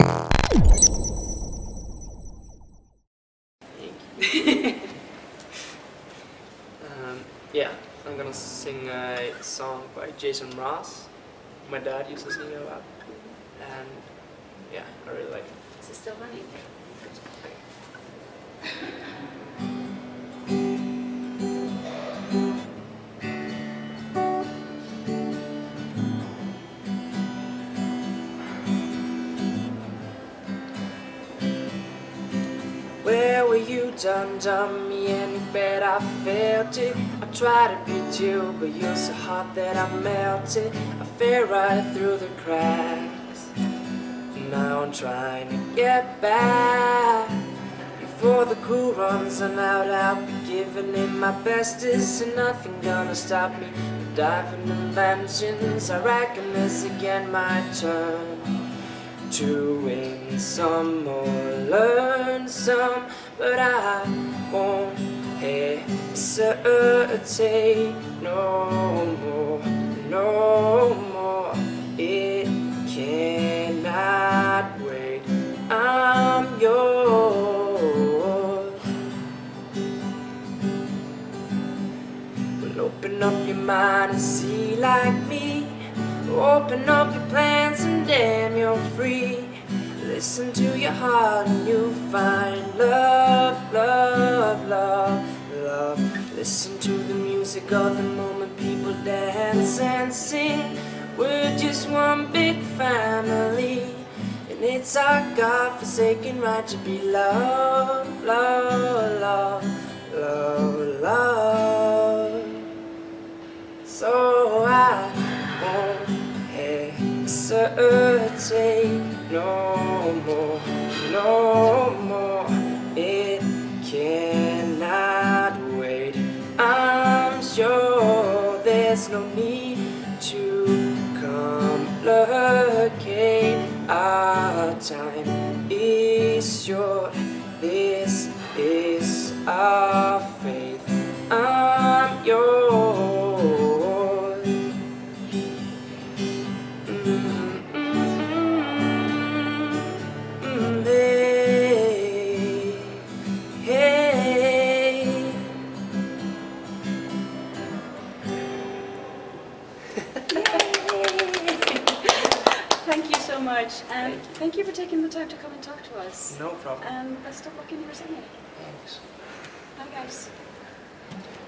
Yeah, I'm gonna sing a song by Jason Mraz. My dad used to sing it a lot, and yeah, I really like it. Is it still running? Where were you, done me, and you bet I felt it. I tried to beat you, but you're so hot that I melted. I fell right through the cracks. Now I'm trying to get back. Before the cool runs out, I'll be giving it my best. Isn't nothing gonna stop me from diving inventions. I reckon this again my turn to win some or learn some, but I won't hesitate no more, no more. It cannot wait. I'm yours. Well, open up your mind and see like me. Open up your plans and damn, you're free. Listen to your heart and you'll find love, love, love, love. Listen to the music of the moment, people dance and sing. We're just one big family, and it's our God-forsaken right to be loved, love, love, love, love. So I won't hesitate no more, no more. It cannot wait. I'm sure there's no need to complicate. Our time is short. This is our faith. I'm yours. Thank you so much, and thank you for taking the time to come and talk to us. No problem. And best of luck in your singing. Thanks. Bye guys.